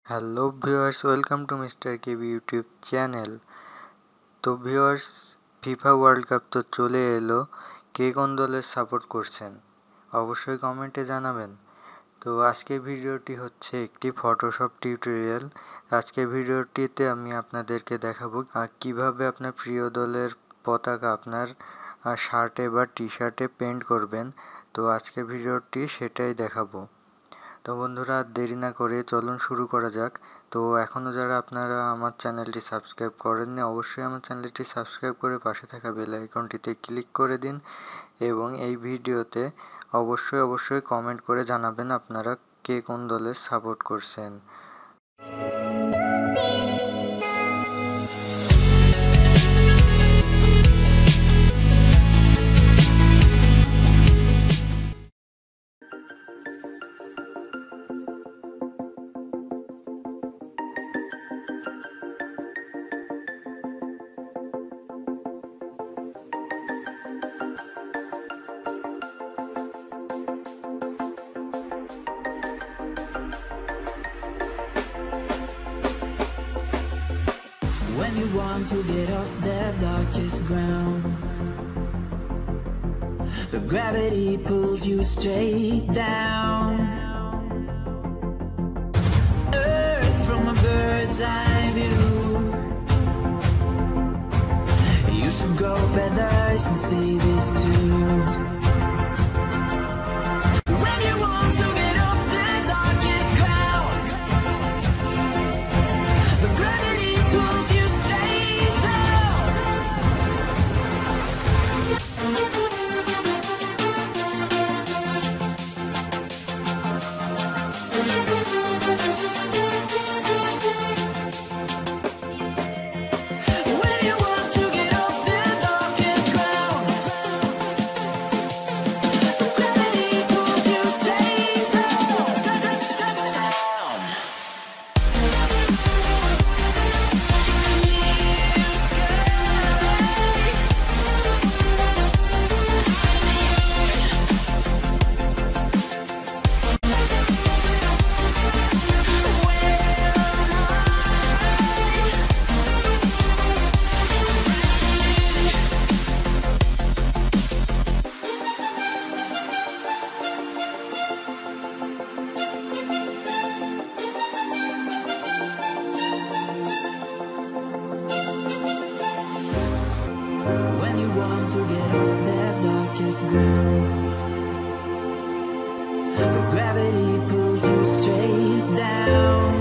Hello viewers, welcome to mister KB YouTube channel. তো viewers, FIFA world cup তো চলে এলো, কে কোন দলের সাপোর্ট করছেন অবশ্যই কমেন্টে জানাবেন। তো আজকের ভিডিওটি হচ্ছে একটি ফটোশপ টিউটোরিয়াল। আজকের ভিডিওটিতে আমি আপনাদেরকে দেখাবো কিভাবে আপনার প্রিয় দলের পতাকা আপনার শার্টে বা টি শার্টে পেন্ট করবেন। তো আজকের ভিডিওটি সেটাই দেখাবো। তো বন্ধুরা, দেরি না করে চলুন শুরু করা যাক। তো এখনও যারা আপনারা আমার চ্যানেলটি সাবস্ক্রাইব করেননি, অবশ্যই আমার চ্যানেলটি সাবস্ক্রাইব করে পাশে থাকা বেল আইকনটিতে ক্লিক করে দিন এবং এই ভিডিওতে অবশ্যই কমেন্ট করে জানাবেন আপনারা কে কোন দলের সাপোর্ট করছেন। When you want to get off the darkest ground, but gravity pulls you straight down. Earth from a bird's eye view. You should grow feathers and see this too. When you want to get off the darkest ground, but gravity pulls you straight down. When you want to get off the darkest ground, but gravity pulls you straight down. When you want to get off that darkest ground, but gravity pulls you straight down.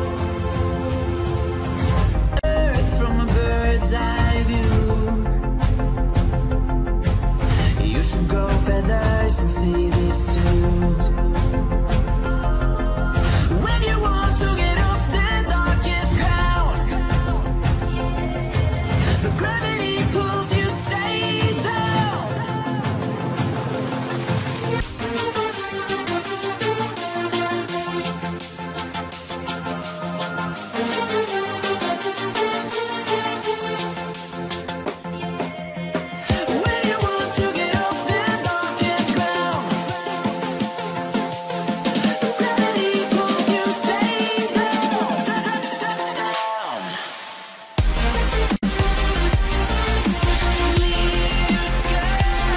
Earth from a bird's eye view. You should grow feathers and see this too. When you want to get off the darkest ground, but gravity pulls you straight down. When you want to get off the darkest ground, but gravity pulls you straight down. Clear sky.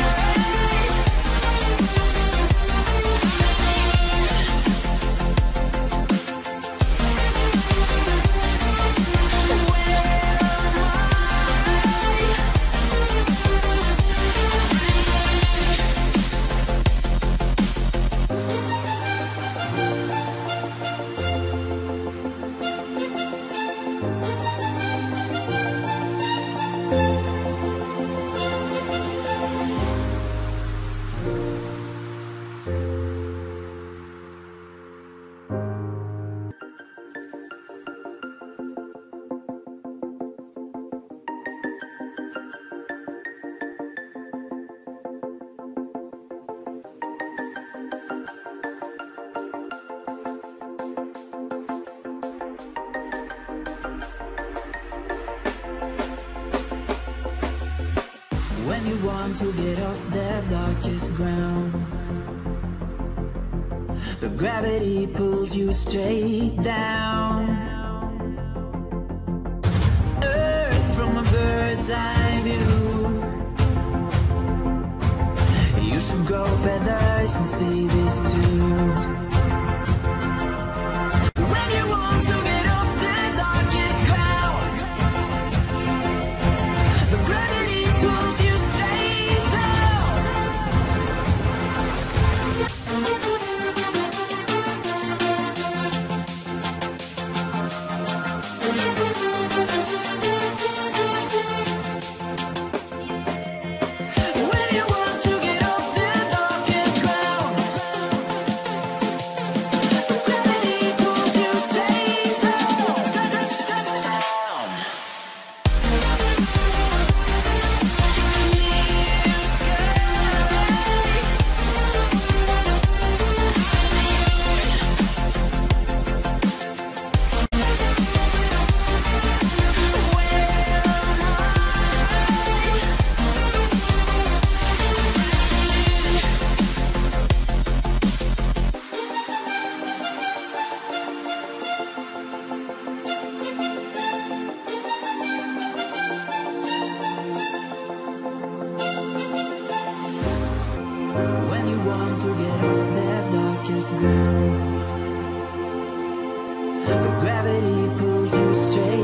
When you want to get off the darkest ground, but gravity pulls you straight down. inside you. You should grow feathers and see this too. When you want to get off the darkest ground, the gravity pulls you straight down. When you want to get off the darkest ground, the gravity pulls you straight down. Clear when you want to get off that darkest ground, but gravity pulls you straight